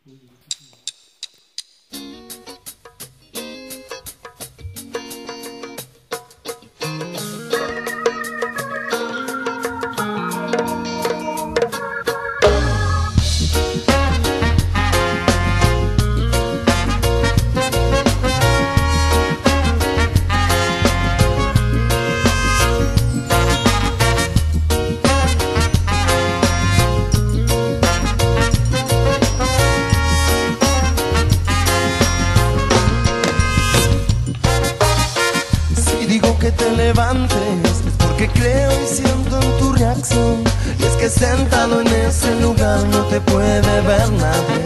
Que te levantes es porque creo y siento en tu reacción, y es que sentado en ese lugar no te puede ver nadie.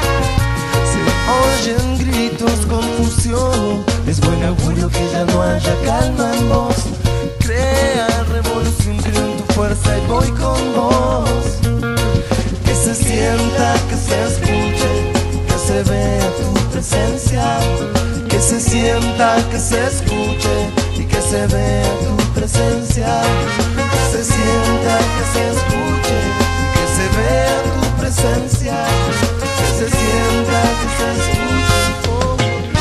Se oyen gritos, confusión, es buen augurio que ya no haya calma en vos. Crea revolución, creo en tu fuerza y voy con vos. Que se sienta, que se escuche, que se vea tu presencia. Que se sienta, que se escuche y que se vea tu presencia. Que se sienta, que se escuche y que se vea tu presencia. Que se sienta, que se escuche. Oh.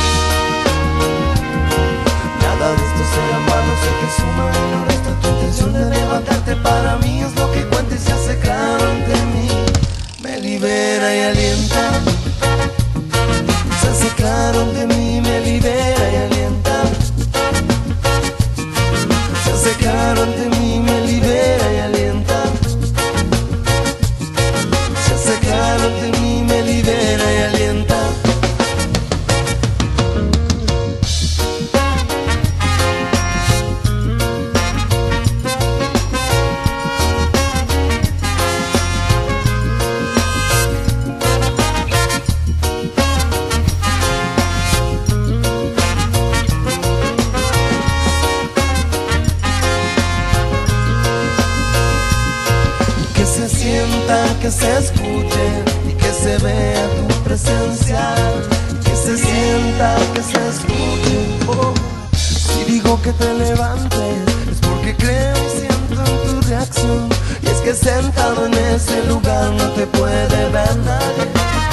Nada de esto será en vano, sé que suma y no resta. Tu intención de levantarte para mí es lo que cuenta y se hace claro ante mí. Me libera y alienta. Se hace claro ante mí, me libera y alienta. Se hace claro ante mí, me libera y alienta. Se hace claro ante mí, me libera y alienta. Que se escuche y que se vea tu presencia. Que se sienta, que se escuche. Oh. Si digo que te levantes es porque creo y siento en tu reacción, y es que sentado en ese lugar no te puede ver nadie.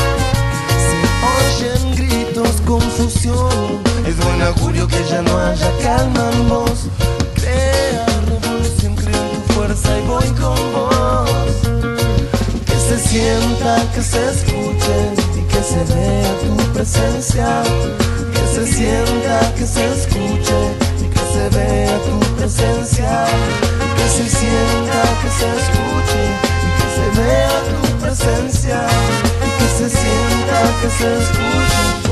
Se oyen gritos, confusión, es buen augurio que ya no haya calma en vos. Crea revolución, creo en tu fuerza y voy con vos. Que se sienta, que se escuche y que se vea tu presencia. Que se sienta, que se escuche y que se vea tu presencia. Que se sienta, que se escuche y que se vea tu presencia. Que se sienta, que se escuche.